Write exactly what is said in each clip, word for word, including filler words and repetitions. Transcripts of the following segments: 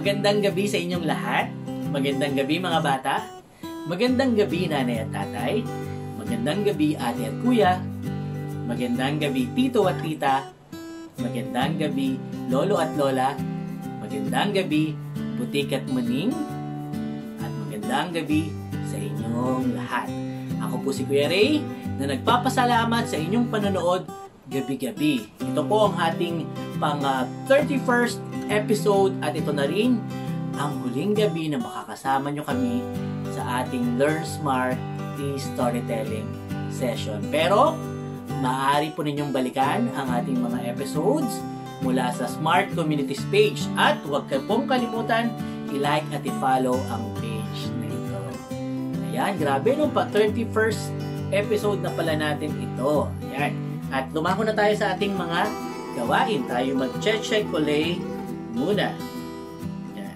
Magandang gabi sa inyong lahat. Magandang gabi mga bata. Magandang gabi nanay at tatay. Magandang gabi ate at kuya. Magandang gabi tito at tita. Magandang gabi lolo at lola. Magandang gabi butik at muning. At magandang gabi sa inyong lahat. Ako po si Kuya Rey na nagpapasalamat sa inyong panonood gabi-gabi. Ito po ang ating pang uh, thirty-first episode at ito na rin ang huling gabi na makakasama nyo kami sa ating Learn Smart eStorytelling session. Pero, maaari po ninyong balikan ang ating mga episodes mula sa Smart Communities page at huwag kayo pong kalimutan i-like at i-follow ang page na ito. Ayan, grabe nung pa thirty-first episode na pala natin ito. Ayan. At lumako na tayo sa ating mga gawain. Tayo mag-check-check ulit muna. Yan.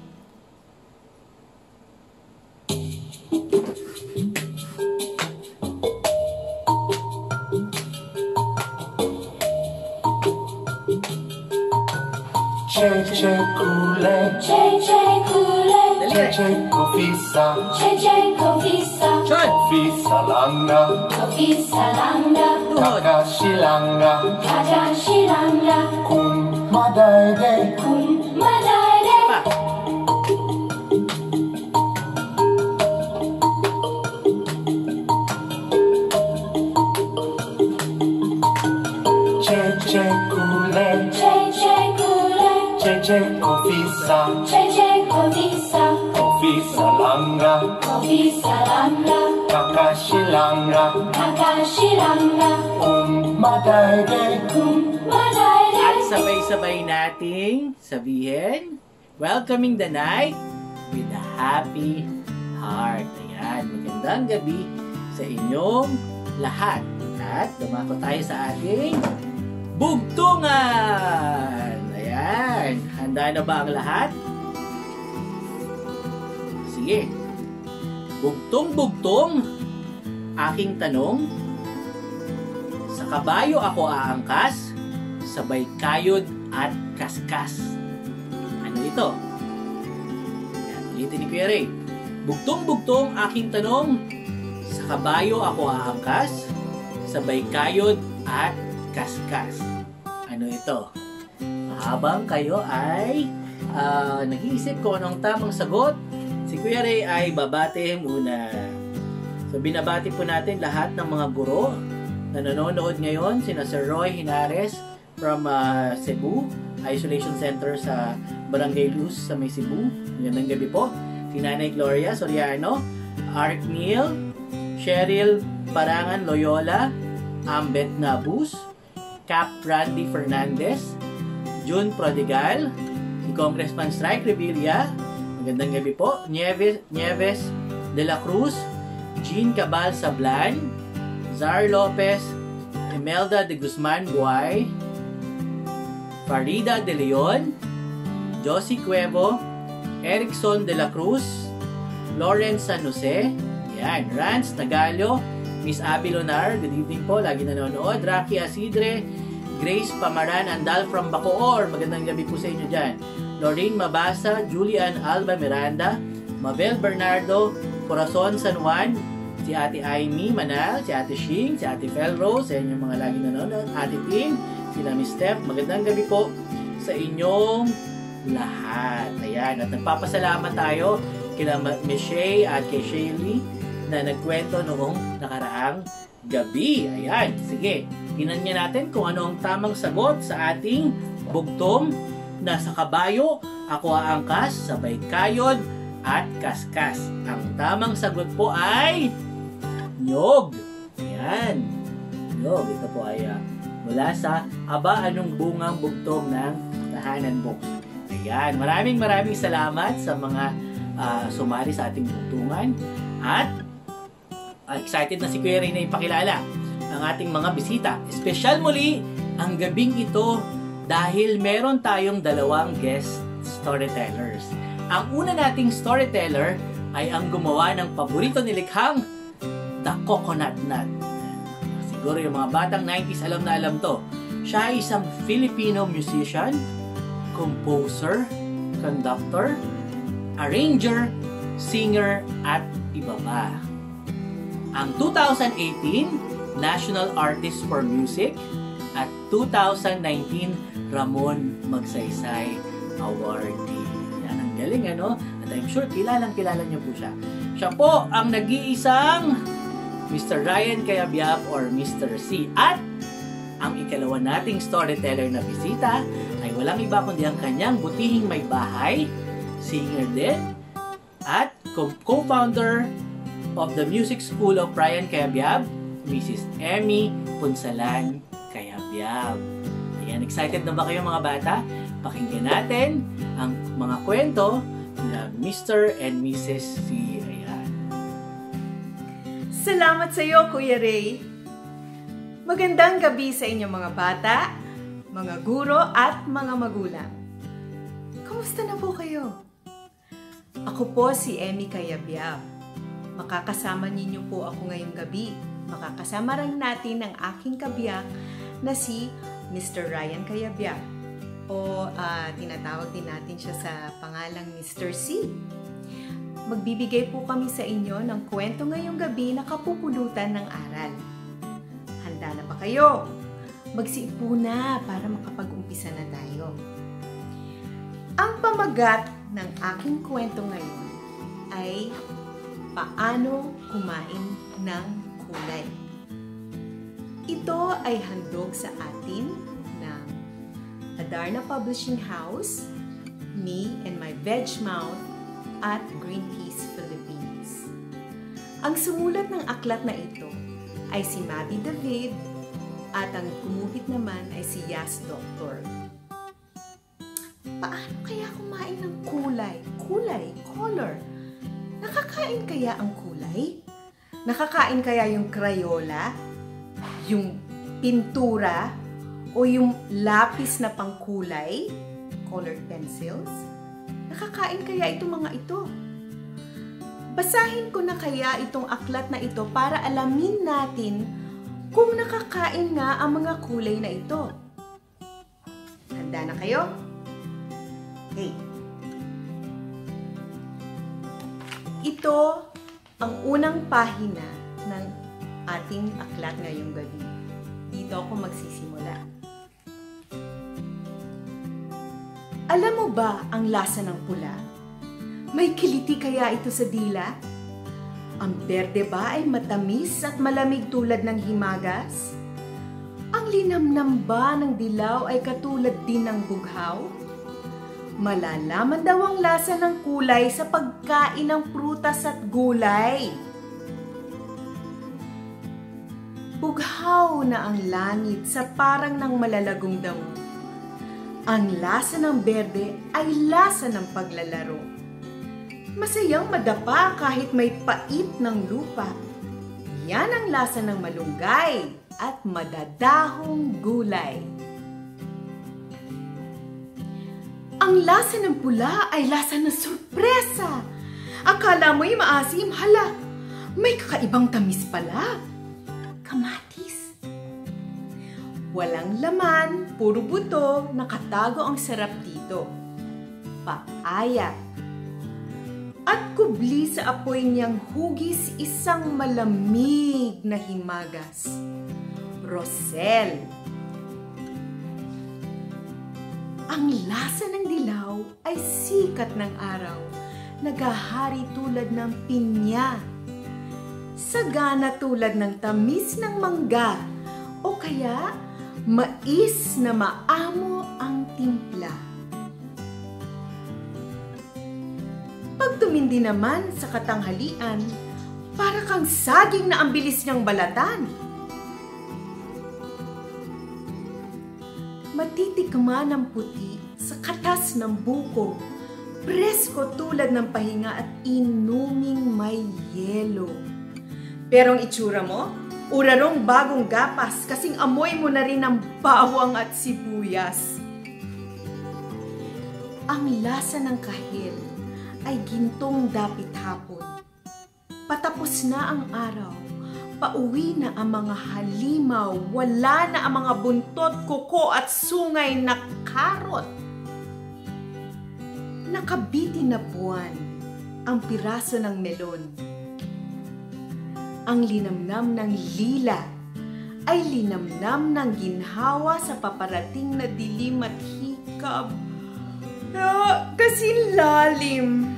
Check-check ulit. Check-check ulit. Check-check kofisa. Check-check kofisa. Kofisa lang na. Kofisa lang na. Kakashi lang na. Kakashi lang na. Kung madayde. Kung madayde. Check-check ulit. Check-check ulit. Check-check kofisa. Check-check kofisa. Kofisa lang na. Kofisa lang na. Kakashi lang na. Kakashi lang na. Kung madayde. Kung madayde. At sabay-sabay nating sabihin, welcoming the night with a happy heart. Ayan, magandang gabi sa inyong lahat. At dumako tayo sa ating bugtungan. Ayan, handa na ba ang lahat? Sige. Bugtong-bugtong, aking tanong, sa kabayo ako aangkas, sabay kayod at kaskas. Ano ito? Yan, ulitin ni Kuya Rey. Bugtong-bugtong, aking tanong, sa kabayo ako aangkas, sabay kayod at kaskas. Ano ito? Habang kayo ay uh, nag-iisip ko anong tamang sagot, si Kuya Rey ay babate muna. So binabati po natin lahat ng mga guro na nanonood ngayon. Sina Sir Roy Hinares from uh, Cebu, Isolation Center sa Barangay Luz sa may Cebu. Magandang gabi po. Si Nanay Gloria Soriano, Art Neil, Cheryl Parangan Loyola, Ambet Nabus, Cap Randy Fernandez, June Prodigal, si Congressman Strike Revilla. Magandang gabi po. Nieves, Nieves de la Cruz, Jean Cabal Sablan, Zar Lopez, Imelda de Guzman Buay, Farida de Leon, Josie Cuevo, Erickson de la Cruz, Lawrence San Jose, yan, Rance Tagalio, Miss Abby Lonar, good evening po, lagi nanonood, Rocky Asidre, Grace Pamaran Andal from Bacoor, magandang gabi po sa inyo dyan. Lorraine Mabasa, Julian Alba Miranda, Mabel Bernardo, Corazon San Juan, si Ate Aimee Manal, si Ate Shing, si Ate Felrose, sa inyong mga lagi nanonood, Ate Tim, sila Miss Steph, magandang gabi po sa inyong lahat. Ayan, at nagpapasalamat tayo kila Miss Shay at kay Shaylee na nagkwento noong nakaraang gabi. Ayan, sige, tingnan niya natin kung ano ang tamang sagot sa ating bugtong na sa kabayo ako aangkas, sabay kayod at kaskas. Ang tamang sagot po ay nyog. Ayan, nyog. Ito po ay uh, mula sa Aba Anong Bungang Bugtong ng Tahanan Books. Ayan, maraming maraming salamat sa mga uh, sumali sa ating bugtungan at uh, excited na si Kuya Rey na ipakilala ang ating mga bisita. Espesyal muli ang gabing ito dahil meron tayong dalawang guest storytellers. Ang una nating storyteller ay ang gumawa ng paborito nilikhang The Coconut Nut. Siguro yung mga batang nineties alam na alam to. Siya ay isang Filipino musician, composer, conductor, arranger, singer, at iba pa. Ang two thousand eighteen National Artist for Music at two thousand nineteen Ramon Magsaysay Awardee. Yan, ang galing ano? At I'm sure kilalang kilala niyo po siya. Siya po ang nag-iisang Mister Ryan Cayabyab or Mister C. At ang ikalawa nating storyteller na bisita ay walang iba kundi ang kanyang butihing may bahay, singer din, at co-founder of the Music School of Ryan Cayabyab, Missus Emmy Cayabyab. Ayan, excited na ba kayo mga bata? Pakinggan natin ang mga kwento na Mister and Missus C. Ayan. Salamat sa iyo, Kuya Rey. Magandang gabi sa inyo mga bata, mga guro at mga magulang. Kamusta na po kayo? Ako po si Emmy Cayabyab. Makakasama ninyo po ako ngayong gabi. Makakasama rin natin ang aking kabiyak na si Mister Ryan Cayabyab. O uh, tinatawag din natin siya sa pangalang Mister C. Magbibigay po kami sa inyo ng kwento ngayong gabi na kapupulutan ng aral. Handa na ba kayo? Magsiupo na para makapag-umpisa na tayo. Ang pamagat ng aking kwento ngayon ay Paano Kumain ng Gulay. Ito ay handog sa atin ng Adarna Publishing House, Me and My Veg Mouth at Greenpeace Philippines. Ang sumulat ng aklat na ito ay si Mabi David at ang gumuhit naman ay si Yas Doctor. Paano kaya kumain ng kulay? Kulay, color. Nakakain kaya ang kulay? Nakakain kaya yung Crayola? Yung pintura? O yung lapis na pangkulay? Colored pencils? Nakakain kaya itong mga ito? Basahin ko na kaya itong aklat na ito para alamin natin kung nakakain nga ang mga kulay na ito. Handa na kayo? Okay. Ito ang unang pahina ng ating aklat ngayong gabi. Dito ako magsisimula. Alam mo ba ang lasa ng pula? May kiliti kaya ito sa dila? Ang berde ba ay matamis at malamig tulad ng himagas? Ang linamnam ba ng dilaw ay katulad din ng bughaw? Malalaman daw ang lasa ng kulay sa pagkain ng prutas at gulay. Bughaw na ang langit sa parang ng malalagong damo. Ang lasa ng berde ay lasa ng paglalaro. Masayang madapa kahit may pait ng lupa. Yan ang lasa ng malunggay at madadahong gulay. Ang lasa ng pula ay lasa ng sorpresa. Akala mo'y maasim, hala, may kakaibang tamis pala. Kamatis. Walang laman, puro buto, nakatago ang sarap dito. Paaya. At kubli sa apoy niyang hugis isang malamig na himagas. Rosel. Ang lasa ng dilaw ay sikat ng araw, nagahari tulad ng pinya. Sagana tulad ng tamis ng mangga, o kaya mais na maamo ang timpla. Pag tumindi naman sa katanghalian, para kang saging na ang bilis niyang balatan. Matitikman ng puti sa katas ng buko, presko tulad ng pahinga at inuming may yelo. Pero ang itsura mo, urarong bagong gapas kasing amoy mo na rin ng bawang at sibuyas. Ang lasa ng kahil ay gintong dapit hapon. Patapos na ang araw. Pauwi na ang mga halimaw, wala na ang mga buntot, kuko at sungay na karot. nakabitin na buwan ang piraso ng melon. Ang linamnam ng lila ay linamnam ng ginhawa sa paparating na dilim at hikab. Ah, kasi lalim.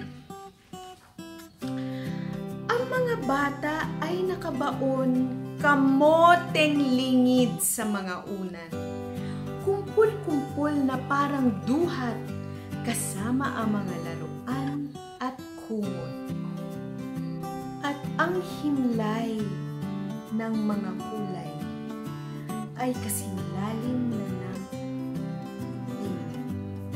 Ang mga bata ay nakabaon kamoteng lingid sa mga unan. Kumpul-kumpul na parang duhat kasama ang mga laruan at kumot. At ang himlay ng mga kulay ay kasing lalim na ng tingin.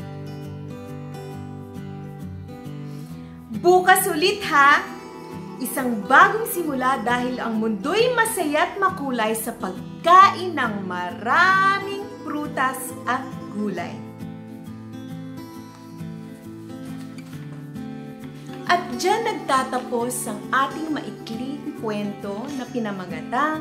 Bukas ulit ha! Isang bagong simula dahil ang mundo'y masaya at makulay sa pagkain ng maraming prutas at gulay. At dyan nagtatapos ang ating maikling kwento na pinamagatang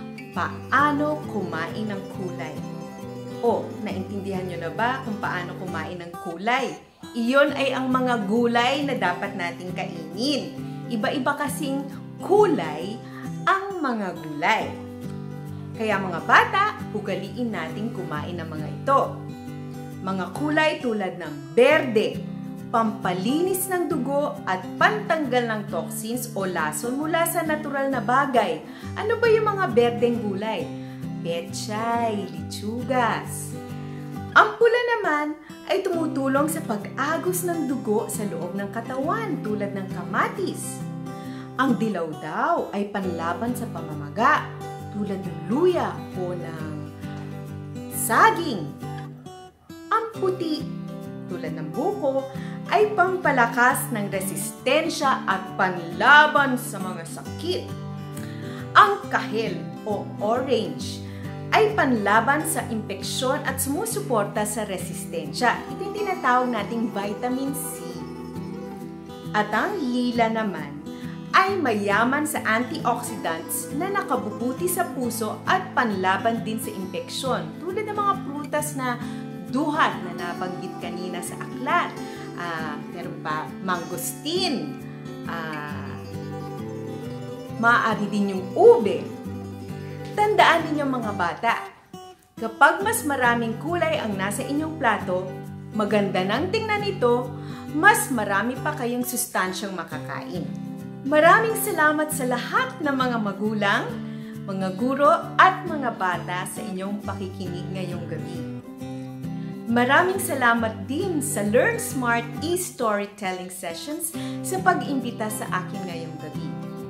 Paano Kumain ng Kulay. O, naintindihan nyo na ba kung paano kumain ng kulay? Iyon ay ang mga gulay na dapat nating kainin. Iba-iba kasing kulay ang mga gulay. Kaya mga bata, ugaliin nating kumain ng mga ito. Mga kulay tulad ng berde, pampalinis ng dugo at pantanggal ng toxins o lason mula sa natural na bagay. Ano ba yung mga berdeng gulay? Pechay, lechugas. Ang pula naman ay tumutulong sa pag-agos ng dugo sa loob ng katawan tulad ng kamatis. Ang dilaw daw ay panlaban sa pamamaga tulad ng luya o ng saging. Ang puti tulad ng buko ay pampalakas ng resistensya at panlaban sa mga sakit. Ang kahel o orange ay panlaban sa impeksyon at sumusuporta sa resistensya. Ito yung tinatawag nating vitamin C. At ang lila naman ay mayaman sa antioxidants na nakabubuti sa puso at panlaban din sa impeksyon. Tulad ng mga prutas na duhat na nabanggit kanina sa aklat. Uh, meron pa mangosteen. Uh, maaari din yung ube. Tandaan ninyo mga bata, kapag mas maraming kulay ang nasa inyong plato, maganda nang tingnan ito, mas marami pa kayong sustansyang makakain. Maraming salamat sa lahat ng mga magulang, mga guro at mga bata sa inyong pakikinig ngayong gabi. Maraming salamat din sa Learn Smart eStorytelling sessions sa pag-imbita sa akin ngayong gabi.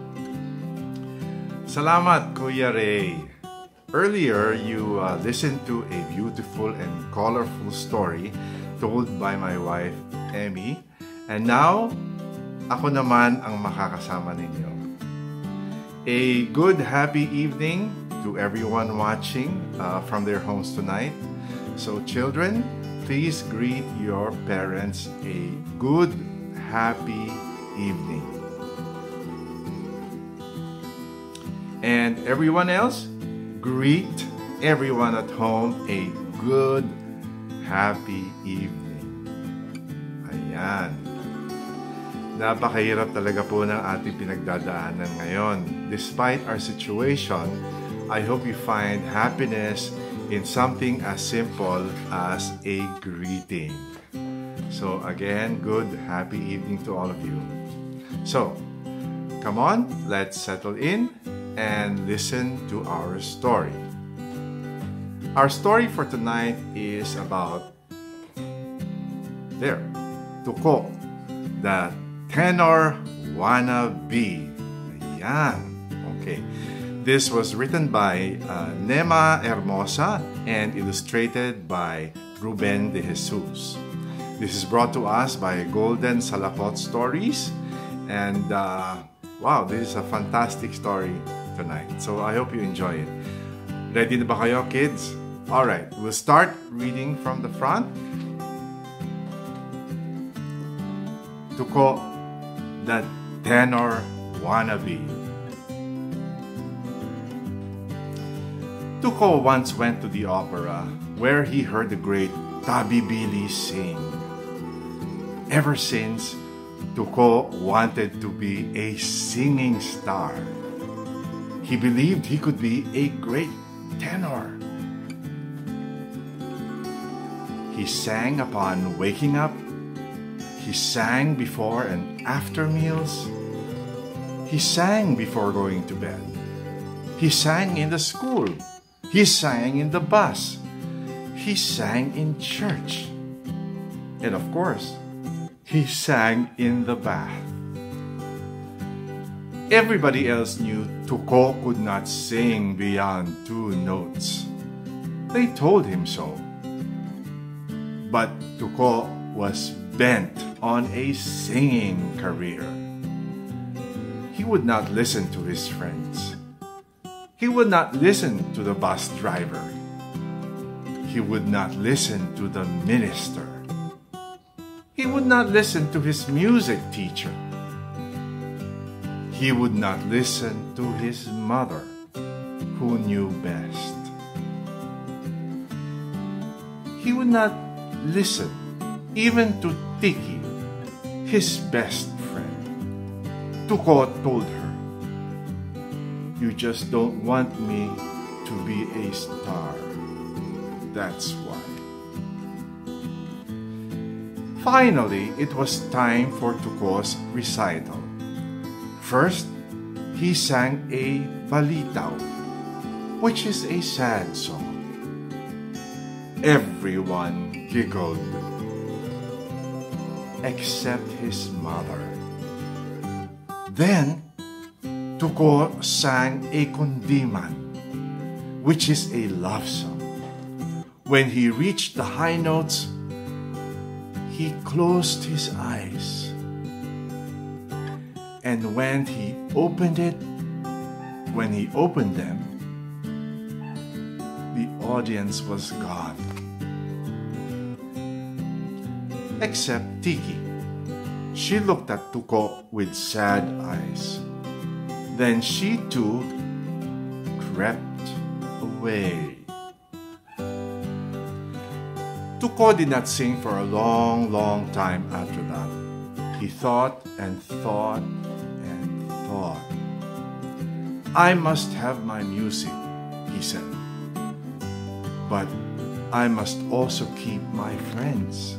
Salamat, Kuya Rey. Earlier, you uh, listened to a beautiful and colorful story told by my wife, Emmy. And now, ako naman ang makakasama ninyo. A good, happy evening to everyone watching uh, from their homes tonight. So, children, please greet your parents a good, happy evening. And everyone else, greet everyone at home a good, happy evening. Ayan. Napakahirap talaga po ng ating pinagdadaanan ngayon. Despite our situation, I hope you find happiness in something as simple as a greeting. So again, good, happy evening to all of you. So, come on, let's settle in and listen to our story. Our story for tonight is about there, Tuko, the Tenor Wanabi. Ayan. Okay. This was written by uh, Nema Hermosa and illustrated by Ruben de Jesus. This is brought to us by Golden Salapot Stories. And uh, wow, this is a fantastic story tonight. So I hope you enjoy it. Ready na ba kayo, kids? Alright, we'll start reading from the front. Tuko, the Tenor Wanabi. Tuko once went to the opera where he heard the great Tabibili sing. ever since, Tuko wanted to be a singing star. He believed he could be a great tenor. He sang upon waking up. He sang before and after meals. He sang before going to bed. He sang in the school. He sang in the bus. He sang in church. And of course, he sang in the bath. Everybody else knew Tuko could not sing beyond two notes. They told him so. But Tuko was bent on a singing career. He would not listen to his friends. He would not listen to the bus driver. He would not listen to the minister. He would not listen to his music teacher. He would not listen to his mother, who knew best. He would not listen even to Tiki, his best friend. Tuko told her, "You just don't want me to be a star. That's why." Finally, it was time for Tuko's recital. First, he sang a balitaw, which is a sad song. Everyone giggled, except his mother. Then, Tuko sang a kundiman, which is a love song. When he reached the high notes, he closed his eyes. And when he opened it, when he opened them, the audience was gone. Except Tiki. She looked at Tuko with sad eyes. Then she too crept away. Tuko did not sing for a long, long time after that. He thought and thought and thought. "I must have my music," he said. "But I must also keep my friends."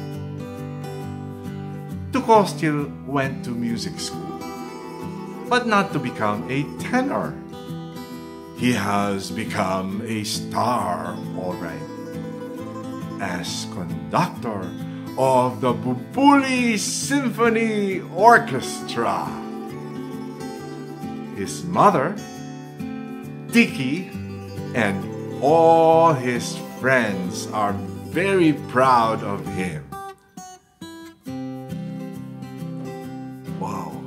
Tuko still went to music school, but not to become a tenor. He has become a star, all right, as conductor of the Bubuli Symphony Orchestra. His mother, Tiki, and all his friends are very proud of him. Wow.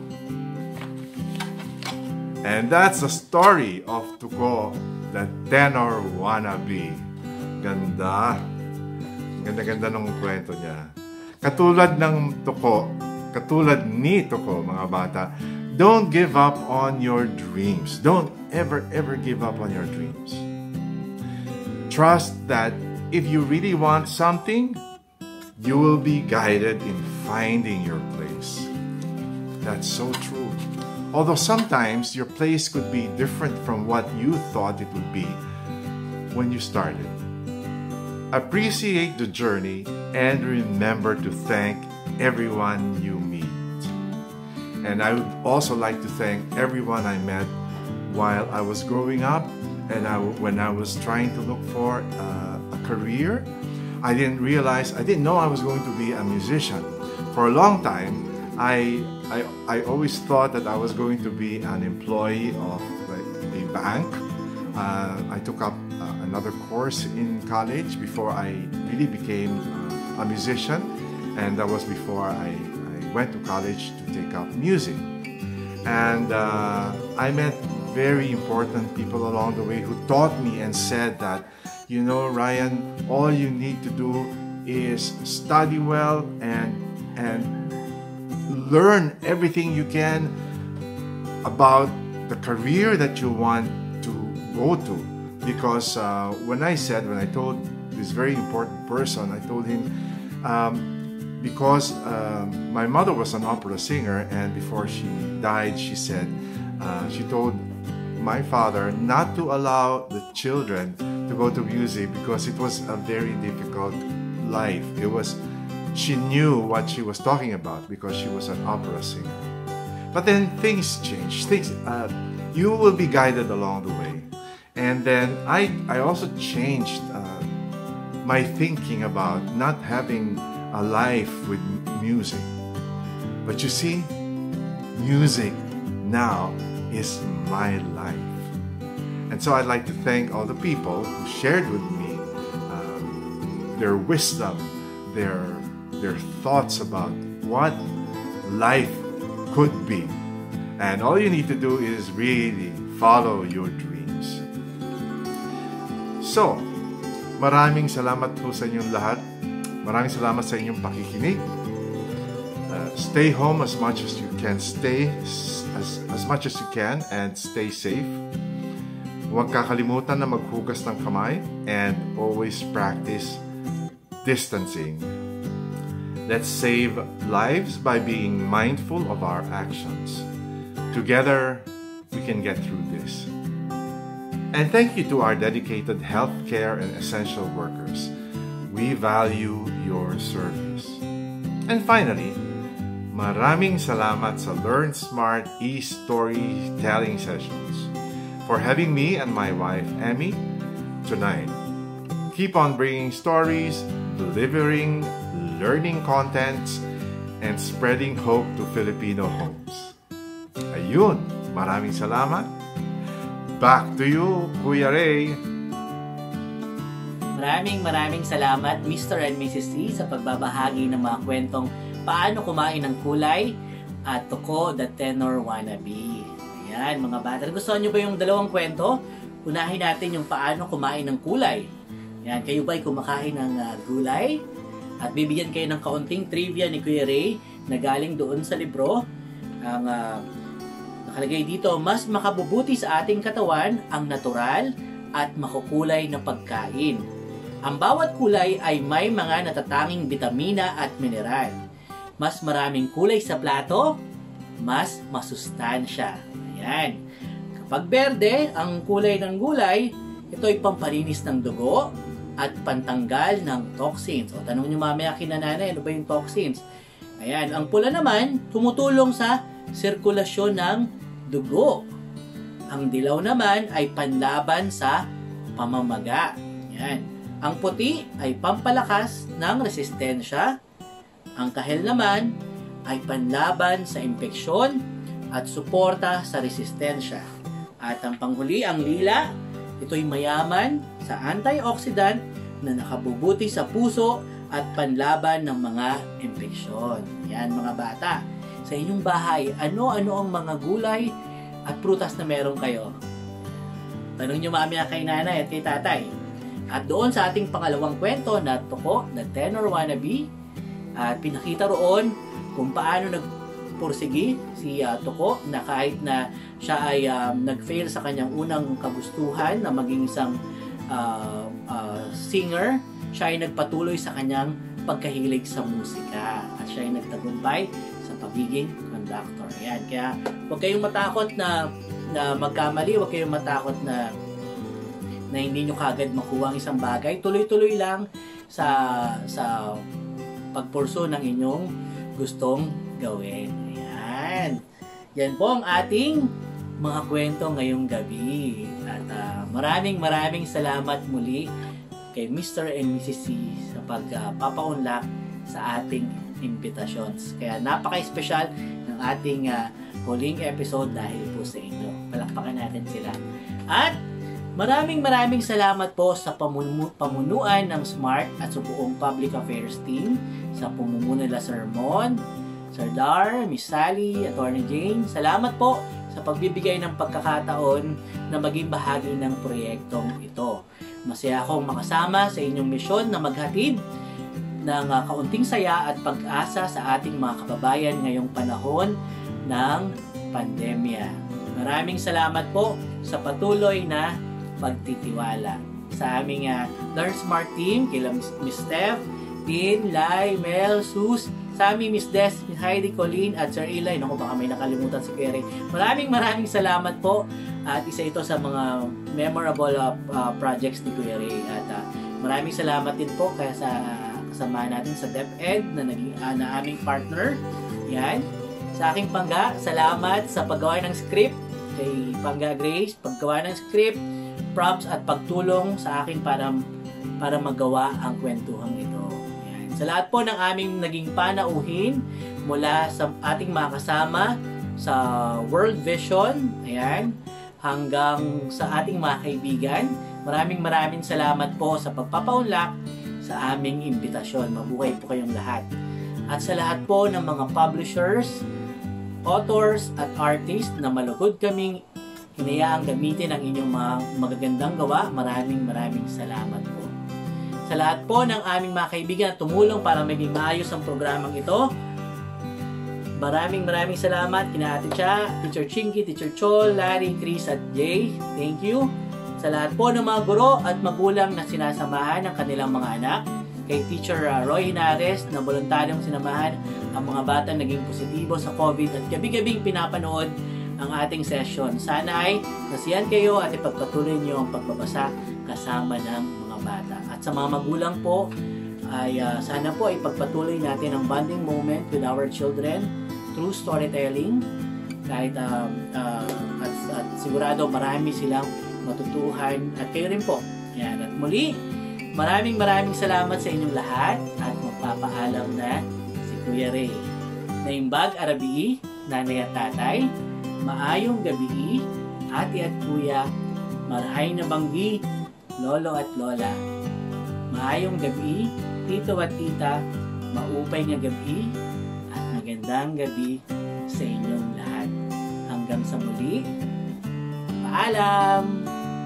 And that's the story of Tuko, the Tenor Wanabi. Ganda. Ganda-ganda ng kwento niya. Katulad ng Tuko, katulad ni Tuko, mga bata, don't give up on your dreams. Don't ever, ever give up on your dreams. Trust that if you really want something, you will be guided in finding your place. That's so true. Although sometimes your place could be different from what you thought it would be when you started. Appreciate the journey and remember to thank everyone you meet. And I would also like to thank everyone I met while I was growing up and I, when I was trying to look for uh, a career. I didn't realize, I didn't know I was going to be a musician. For a long time, I, I, I always thought that I was going to be an employee of like, a bank. Uh, I took up uh, another course in college before I really became uh, a musician, and that was before I, I went to college to take up music. And uh, I met very important people along the way who taught me and said that, you know, Ryan, all you need to do is study well and and learn everything you can about the career that you want to go to. Because uh, when I said, when I told this very important person, I told him, um, because um, my mother was an opera singer, and before she died, she said, uh, she told my father not to allow the children to go to music because it was a very difficult life. It was, she knew what she was talking about because she was an opera singer. But then things changed. Things, uh, you will be guided along the way. And then I, I also changed uh, my thinking about not having a life with music. But you see, music now is my life. And so I'd like to thank all the people who shared with me um, their wisdom, their, their thoughts about what life could be. And all you need to do is really follow your dreams. So, maraming salamat po sa inyong lahat. Maraming salamat sa inyong pakikinig. Uh, stay home as much as you can. Stay as, as much as you can and stay safe. Huwag kakalimutan na maghugas ng kamay and always practice distancing. Let's save lives by being mindful of our actions. Together, we can get through this. And thank you to our dedicated healthcare and essential workers. We value your service. And finally, maraming salamat sa Learn Smart eStorytelling sessions for having me and my wife, Emmy, tonight. Keep on bringing stories, delivering learning contents, and spreading hope to Filipino homes. Ayun, maraming salamat. Back to you, Kuya Rey. Maraming maraming salamat, Mister and Missus C, sa pagbabahagi ng mga kwentong Paano Kumain ng Kulay at Tuko, the Tenor Wanabi. Ayan, mga bata. Gusto nyo ba yung dalawang kwento? Unahin natin yung Paano Kumain ng Kulay. Ayan, kayo ba'y kumakain ng uh, gulay? At bibigyan kayo ng kaunting trivia ni Kuya Rey na galing doon sa libro. Ang uh, nakalagay dito, mas makabubuti sa ating katawan ang natural at makukulay na pagkain. Ang bawat kulay ay may mga natatanging bitamina at mineral. Mas maraming kulay sa plato, mas masustansya. Ayan. Kapag berde, ang kulay ng gulay, ito ay pampalinis ng dugo at pantanggal ng toxins. O tanong nyo mamaya kina nanay, ano ba yung toxins? Ayan. Ang pula naman, tumutulong sa sirkulasyon ng dugo. Ang dilaw naman ay panlaban sa pamamaga. Ayan. Ang puti ay pampalakas ng resistensya. Ang kahel naman ay panlaban sa impeksyon at suporta sa resistensya. At ang panghuli, ang lila, ito'y mayaman sa antioxidant na nakabubuti sa puso at panlaban ng mga impeksyon. Yan mga bata. Sa inyong bahay, ano-ano ang mga gulay at prutas na meron kayo? Tanong nyo mamaya kay nanay at kay tatay. At doon sa ating pangalawang kwento na Tuko, the Tenor Wanabi, at pinakita roon kung paano nagpursigi si uh, Tuko na kahit na siya ay um, nag-fail sa kanyang unang kagustuhan na maging isang uh, uh, singer, siya ay nagpatuloy sa kanyang pagkahilig sa musika at siya ay nagtagumpay sa pagiging conductor. Ayan. Kaya huwag kayong matakot na, na magkamali, huwag kayong matakot na na hindi nyo kagad makuha ang isang bagay. Tuloy-tuloy lang sa sa pagpurso ng inyong gustong gawin. Ayan. Yan po ang ating mga kwento ngayong gabi. At uh, maraming maraming salamat muli kay Mister and Missus C sa pagpapaunlak uh, sa ating invitations. Kaya napaka-espesyal ng ating uh, huling episode dahil po sa inyo. Palakpakan natin sila. At maraming maraming salamat po sa pamunu pamunuan ng SMART at sa buong Public Affairs team, sa pamumuno nila Sir Mon, Sir Dar, Miss Sally, Attorney Jane. Salamat po sa pagbibigay ng pagkakataon na maging bahagi ng proyektong ito. Masaya akong makasama sa inyong misyon na maghatid ng uh, kaunting saya at pag-asa sa ating mga kababayan ngayong panahon ng pandemya. Maraming salamat po sa patuloy na pagtitiwala sa aming uh, Learn Smart team, kila Miss Steph, Tin, Lai, Mel, Sus, Sammy, Miss Des, Miss Heidi, Colleen, at Sir Eli. Naku, baka may nakalimutan si Kuya Rey. Maraming maraming salamat po. At isa ito sa mga memorable uh, uh, projects ni Kuya Rey. At uh, maraming salamat din po kaya sa uh, kasama natin sa DepEd na, naging, uh, na aming partner. Yan. Sa aking pangga, salamat sa paggawa ng script. Kay Pangga Grace, paggawa ng script, props at pagtulong sa akin para para magawa ang kwentuhang ito. Yan. Sa lahat po ng aming naging panauhin mula sa ating mga kasama sa World Vision, ayan, hanggang sa ating mga kaibigan, maraming maraming salamat po sa pagpapaunlak sa aming imbitasyon. Mabuhay po kayong lahat. At sa lahat po ng mga publishers, authors at artists na malugod kaming hinayaang gamitin ang inyong mga magagandang gawa, maraming maraming salamat po. Sa lahat po ng aming mga kaibigan na tumulong para maging maayos ang programang ito, maraming maraming salamat kina Ate Cha, Teacher Chinky, Teacher Chol, Larry, Chris at Jay. Thank you. Sa lahat po ng mga guro at magulang na sinasamahan ng kanilang mga anak, kay Teacher uh, Roy Hinares na voluntaryong sinamahan ang mga bata naging positibo sa COVID at gabi-gabing pinapanood ang ating session. Sana ay nasiyan kayo at ipagpatuloy niyo ang pagbabasa kasama ng mga bata. At sa mga magulang po, ay uh, sana po ipagpatuloy natin ang bonding moment with our children through storytelling. Kahit uh, uh, at, at sigurado marami silang matutuhan at kayo rin po. Yan. At muli, maraming maraming salamat sa inyong lahat at magpapaalam na si Kuya Rey. Naimbag arabi, nanay at tatay, maayong gabi, ate at kuya, marahay na banggi, lolo at lola. Maayong gabi, tito at tita, maupay na gabi, at magandang gabi sa inyong lahat. Hanggang sa muli, paalam!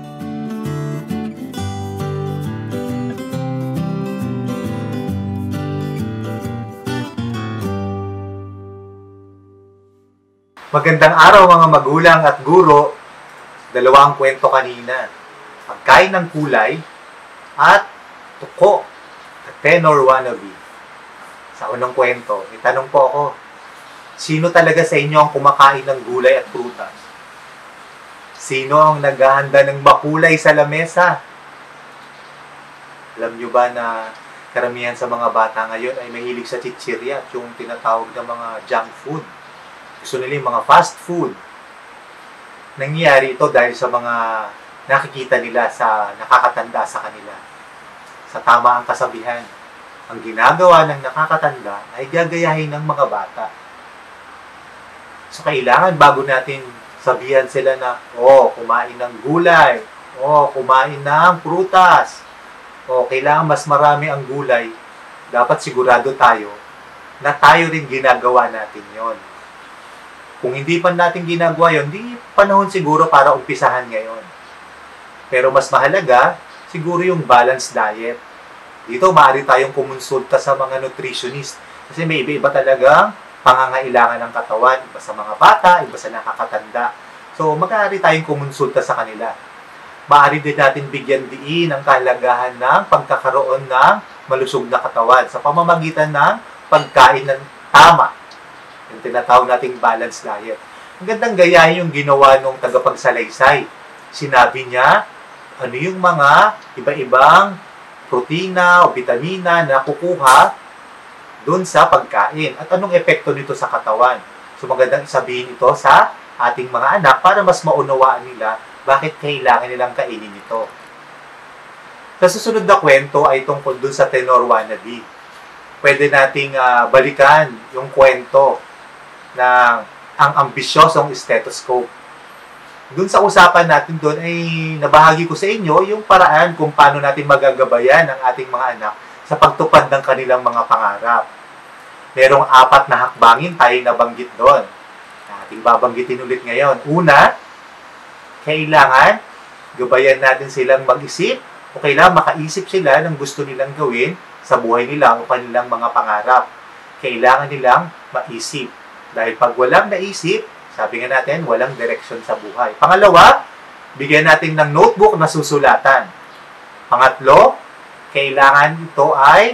Magandang araw mga magulang at guro. Dalawang kwento kanina. Pagkain ng kulay at Tuko, at Tenor Wanabi. Sa unang kwento, itanong po ako, sino talaga sa inyo ang kumakain ng gulay at prutas? Sino ang naghahanda ng makulay sa lamesa? Alam nyo ba na karamihan sa mga bata ngayon ay mahilig sa chichirya at yung tinatawag na mga junk food? Gusto nila yung mga fast food. Nangyayari ito dahil sa mga nakikita nila sa nakakatanda sa kanila. Sa tama ang kasabihan, ang ginagawa ng nakakatanda ay gagayahin ng mga bata. So kailangan bago natin sabihan sila na, oh, kumain ng gulay, oh, kumain ng prutas, oh, kailangan mas marami ang gulay, dapat sigurado tayo na tayo rin ginagawa natin yon. Kung hindi pa natin ginagawa yun, di panahon siguro para umpisahan ngayon. Pero mas mahalaga, siguro yung balanced diet. Dito, maaari tayong kumonsulta sa mga nutritionist. Kasi may iba-iba talagang pangangailangan ng katawan. Iba sa mga bata, iba sa nakakatanda. So, maaari tayong kumonsulta sa kanila. Maaari din natin bigyan diin ang kahalagahan ng pagkakaroon ng malusog na katawan sa pamamagitan ng pagkain ng tama. Yung tinatawag nating balanced diet. Ang gandang gayahin yung ginawa nung tagapagsalaysay. Sinabi niya, ano yung mga iba-ibang protina o vitamina na nakukuha doon sa pagkain at anong epekto nito sa katawan. So magandang isabihin ito sa ating mga anak para mas maunawaan nila bakit kailangan nilang kainin ito. Sa susunod na kwento ay tungkol doon sa Tenor Wanabi. Pwede nating uh, balikan yung kwento ng ang ambisyosong stethoscope. Doon sa usapan natin doon ay nabahagi ko sa inyo yung paraan kung paano natin magagabayan ang ating mga anak sa pagtupad ng kanilang mga pangarap. Merong apat na hakbangin tayo nabanggit doon. Ating babanggitin ulit ngayon. Una, kailangan gabayan natin silang mag-isip o kailangan makaisip sila ng gusto nilang gawin sa buhay nila o kanilang mga pangarap. Kailangan nilang maisip. Dahil pag walang naisip, sabi nga natin, walang direksyon sa buhay. Pangalawa, bigyan natin ng notebook na susulatan. Pangatlo, kailangan ito ay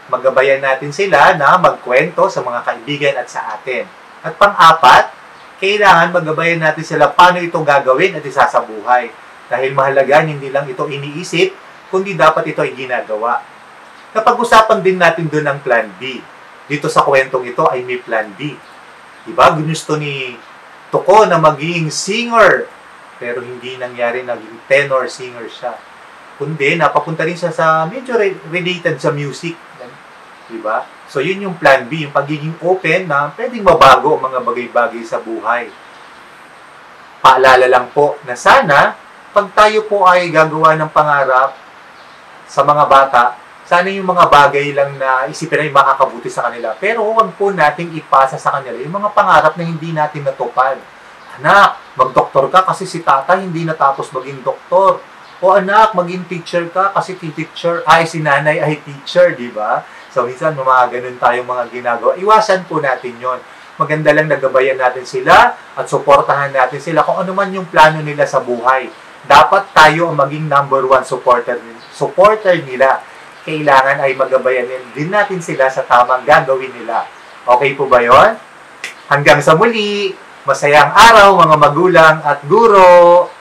magabayan natin sila na magkwento sa mga kaibigan at sa atin. At pang-apat, kailangan magabayan natin sila paano ito gagawin at isasabuhay. Dahil mahalaga, hindi lang ito iniisip, kundi dapat ito ay ginagawa. Napag-usapan din natin doon ang plan B. Dito sa kwentong ito ay may plan B. Diba? Gusto ni Tuko na maging singer, pero hindi nangyari, naging tenor singer siya. Kundi, napapunta rin siya sa medyo related sa music. Diba? So, yun yung plan B, yung pagiging open na pwedeng mabago ang mga bagay-bagay sa buhay. Paalala lang po na sana, pag tayo po ay gagawa ng pangarap sa mga bata, sana yung mga bagay lang na isipin ay makakabuti sa kanila. Pero huwag po nating ipasa sa kanila yung mga pangarap na hindi natin natupad. Anak, mag-doktor ka kasi si tata hindi natapos maging doktor. O anak, maging teacher ka kasi teacher, ay si nanay ay teacher, di ba? So, minsan, mga ganun tayong mga ginagawa. Iwasan po natin yon. Maganda lang nagabayan natin sila at suportahan natin sila kung ano man yung plano nila sa buhay. Dapat tayo ang maging number one supporter, supporter nila. Kailangan ay magabayan din natin sila sa tamang gagawin nila. Okay po ba yon? Hanggang sa muli, masayang araw mga magulang at guro!